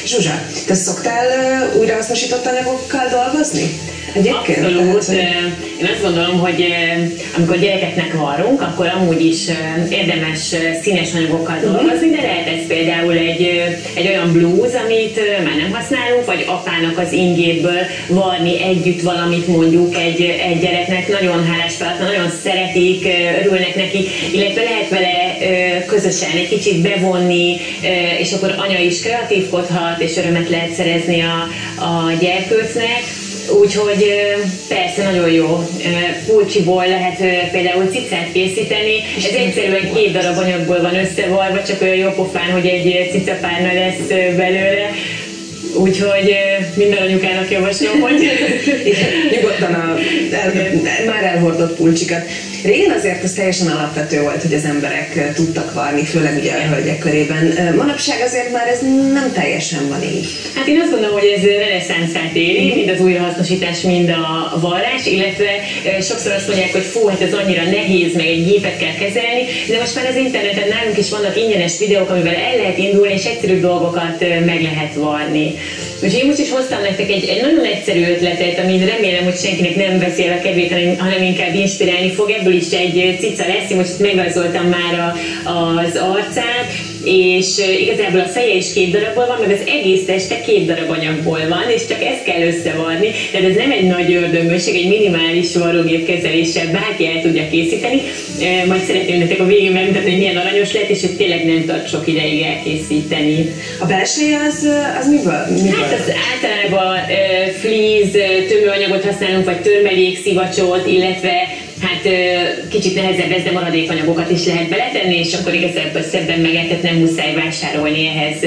Zsuzsa, te szoktál újrahasznosított anyagokkal dolgozni? Egyébként? Abszolút. Én azt gondolom, hogy amikor gyerekeknek varrunk, akkor amúgy is érdemes színes anyagokkal dolgozni, de lehet ez például egy olyan blúz, amit már nem használunk, vagy apának az ingéből varni együtt valamit mondjuk egy gyereknek. Nagyon hálás feladat, nagyon szeretik, örülnek neki, illetve lehet vele közösen egy kicsit bevonni, és akkor anya is kreatívkodhat, és örömet lehet szerezni a gyerkőcnek. Úgyhogy persze nagyon jó. Pulcsiból lehet például cicát készíteni. Ez egyszerűen 2 darab anyagból van összevarva, csak olyan jó pofán, hogy egy cicapárna lesz belőle. Úgyhogy minden anyukának javaslom, hogy nyugodtan már elhordott pulcsikat. Régen azért ez teljesen alapvető volt, hogy az emberek tudtak varni, főleg ugye a hölgyek körében. Manapság azért már ez nem teljesen van így. Hát én azt gondolom, hogy ez reneszánszát éri, mind az újrahasznosítás, mind a varrás, illetve sokszor azt mondják, hogy fú, hát ez annyira nehéz, meg egy gépet kell kezelni, de most már az interneten nálunk is vannak ingyenes videók, amivel el lehet indulni, és egyszerű dolgokat meg lehet varni. Úgyhogy én most is hoztam nektek egy nagyon egyszerű ötletet, amit remélem, hogy senkinek nem veszi el a kedvét, hanem inkább inspirálni fog. Ebből is egy cica lesz, én most megrajzoltam már az arcát, és igazából a feje is 2 darabból van, meg az egész teste 2 darab anyagból van, és csak ezt kell összevarni, tehát ez nem egy nagy ördöngőség, egy minimális varrógép kezeléssel bárki el tudja készíteni. Majd szeretném nektek a végén megmutatni, hogy milyen aranyos lehet, és hogy tényleg nem tart sok ideig elkészíteni. A belseje az miből? Hát az általában fleece, tömőanyagot használunk, vagy törmelék, szivacsot, illetve hát kicsit nehezebb ez, de maradékanyagokat is lehet beletenni, és akkor igazából szebben meg lehet, nem muszáj vásárolni ehhez,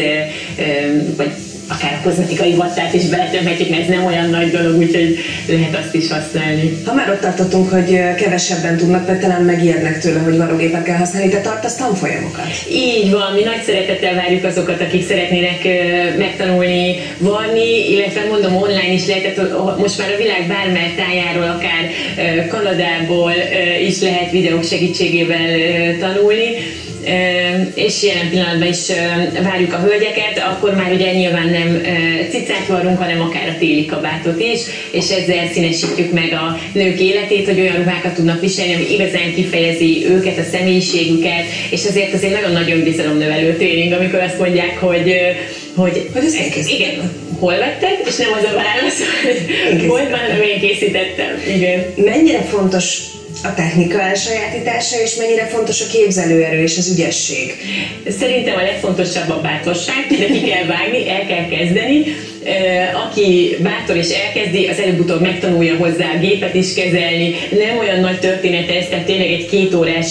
vagy akár a kozmetikai vattát is beletömhetjük, mert ez nem olyan nagy dolog, úgyhogy lehet azt is használni. Ha már ott tartottunk, hogy kevesebben tudnak, vagy talán megijednek tőle, hogy varrógépet kell használni, te tartasz tanfolyamokat? Így van, mi nagy szeretettel várjuk azokat, akik szeretnének megtanulni varni, illetve mondom, online is lehet, most már a világ bármely tájáról, akár Kanadából is lehet videók segítségével tanulni. És jelen pillanatban is várjuk a hölgyeket, akkor már ugye nyilván nem cicát varrunk, hanem akár a téli kabátot is, és ezzel színesítjük meg a nők életét, hogy olyan ruhákat tudnak viselni, ami igazán kifejezi őket, a személyiségüket, és azért az egy nagyon-nagyon önbizalomnövelő tréning, amikor azt mondják, hogy ez igen, hol vetted, és nem az a válasz, hogy boltban, hanem én készítettem. Igen. Mennyire fontos a technika elsajátítása, és mennyire fontos a képzelőerő és az ügyesség? Szerintem a legfontosabb a bátorság, de ki kell vágni, el kell kezdeni. Aki bátor és elkezdi, az előbb-utóbb megtanulja hozzá a gépet is kezelni. Nem olyan nagy történet ez, tehát tényleg egy 2 órás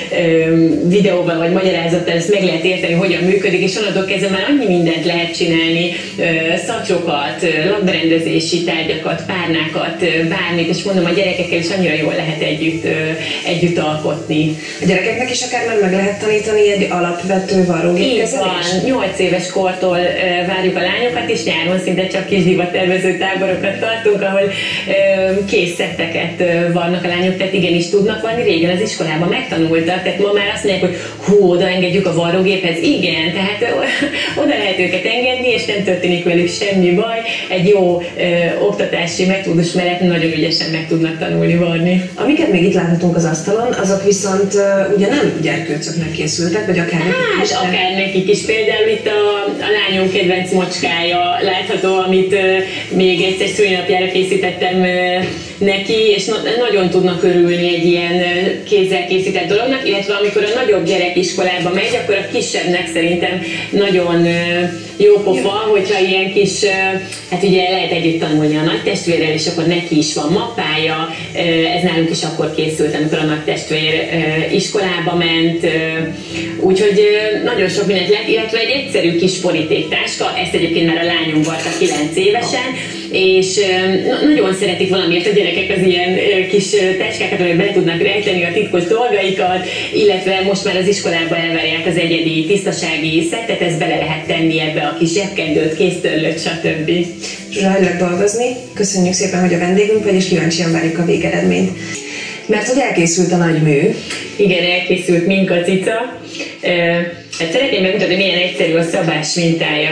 videóban vagy magyarázattal ezt meg lehet érteni, hogyan működik, és onnantól kezdve már annyi mindent lehet csinálni, szacsrokat, lakberendezési tárgyakat, párnákat, bármit, és mondom, a gyerekekkel is annyira jól lehet együtt alkotni. A gyerekeknek is akár meg lehet tanítani egy alapvető varrógépkezelést? Így van, 8 éves kortól várjuk a lányokat, és nyáron szinte csak kis divattervező táborokat tartunk, ahol kész szetteket vannak a lányok, tehát igenis tudnak vanni. Régen az iskolában megtanultak, tehát ma már azt mondják, hogy hú, oda engedjük a varrógéphez. Igen, tehát oda lehet őket engedni, és nem történik velük semmi baj. Egy jó oktatási metódus mellett nagyon ügyesen meg tudnak tanulni varni. Amiket még itt láthatunk az asztalon, azok viszont ugye nem gyerkőcöknek készültek, vagy akár nekik is. Akár nekik is. Például itt a lányom kedvenc mocskája látható, amit még egyszer szülinapjára készítettem neki, és nagyon tudnak örülni egy ilyen kézzel készített dolognak, illetve amikor a nagyobb gyerek iskolába megy, akkor a kisebbnek szerintem nagyon jó pofa, hogyha ilyen kis, hát ugye lehet együtt tanulni a nagy testvérrel, és akkor neki is van mappája, ez nálunk is akkor készült, amikor a nagy testvér iskolába ment, úgyhogy nagyon sok mindent lehet, illetve egy egyszerű kis borítéktáska, ezt egyébként már a lányom varta 9 évesen, és nagyon szeretik valamiért a gyerekek az ilyen kis táskákat, amelyek be tudnak rejteni a titkos dolgaikat, illetve most már az iskolában elvárják az egyedi tisztasági szettet, ezt bele lehet tenni ebbe a kis zsebkendőt, kéztörlőt, stb. Zsuzsa, hagylak dolgozni. Köszönjük szépen, hogy a vendégünk vagy, és kíváncsian várjuk a végeredményt. Mert hogy elkészült a nagy mű. Igen, elkészült minkacica. Hát szeretném megmutatni, milyen egyszerű a szabás mintája.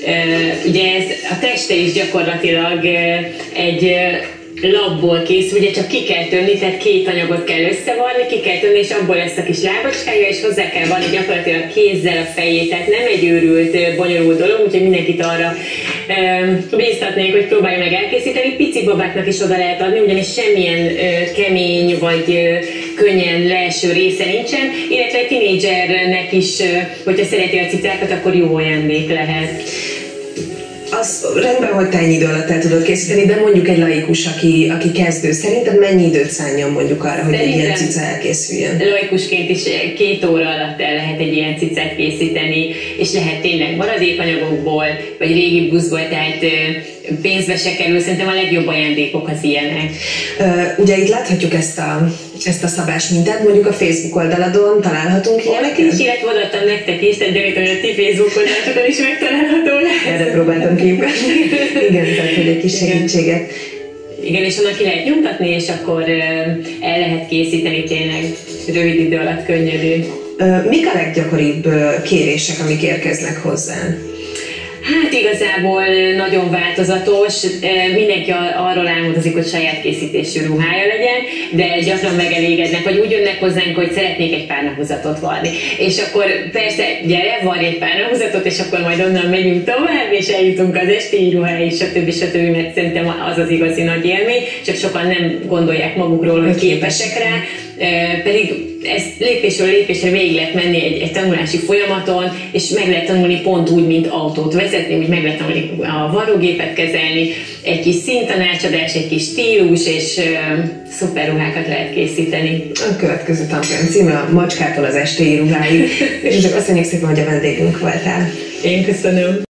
Ugye ez a teste is gyakorlatilag egy labból készül, ugye csak ki kell törni, tehát két anyagot kell összevarni, ki kell törni, és abból lesz a kis lábacskája, és hozzá kell varni gyakorlatilag kézzel a fejét, tehát nem egy őrült, bonyolult dolog, úgyhogy mindenkit arra bíztatnék, hogy próbálja meg elkészíteni. Pici babáknak is oda lehet adni, ugyanis semmilyen kemény vagy könnyen leeső része nincsen, illetve egy tinédzsernek is, hogyha szereti a cicákat, akkor jó ajándék lehet. Az rendben, hogy te ennyi idő alatt el tudod készíteni, de mondjuk egy laikus, aki kezdő, szerinted mennyi időt szálljon mondjuk arra, hogy egy ilyen cica elkészüljön? Laikusként is 2 óra alatt el lehet egy ilyen cicát készíteni, és lehet tényleg maradékanyagokból, vagy régi buszból, tehát pénzbe se kerül, szerintem a legjobb ajándékok az ilyenek. Ugye itt láthatjuk ezt a szabás mintát, mondjuk a Facebook oldaladon találhatunk ilyeneket? Én is illetve odaadtam nektek is, tehát gyanítom, hogy a ti Facebook oldalakon is megtalálható lesz. Erre próbáltam kiugatni. Igen, tehát hogy egy kis segítséget. Igen, és onnan ki lehet nyomtatni, és akkor el lehet készíteni tényleg rövid idő alatt könnyedén. Mik a leggyakoribb kérések, amik érkeznek hozzá? Hát igazából nagyon változatos, mindenki arról álmodozik, hogy saját készítésű ruhája legyen, de gyakran megelégednek, vagy úgy jönnek hozzánk, hogy szeretnék egy párnahuzatot varni. És akkor persze, gyere, varj egy párnahuzatot, és akkor majd onnan megyünk tovább, és eljutunk az esti ruháig, stb. Mert szerintem az az igazi nagy élmény, csak sokan nem gondolják magukról, hogy képesek rá, pedig ezt lépésről lépésre végig lehet menni egy tanulási folyamaton, és meg lehet tanulni pont úgy, mint autót vezetni, úgy meg lehet tanulni a varrógépet kezelni, egy kis színtanácsadás, egy kis stílus, és szuper ruhákat lehet készíteni. A következő tanfolyam címe a macskától az estéi ruháig, és csak azt mondjuk szépen, hogy a vendégünk voltál. Én köszönöm.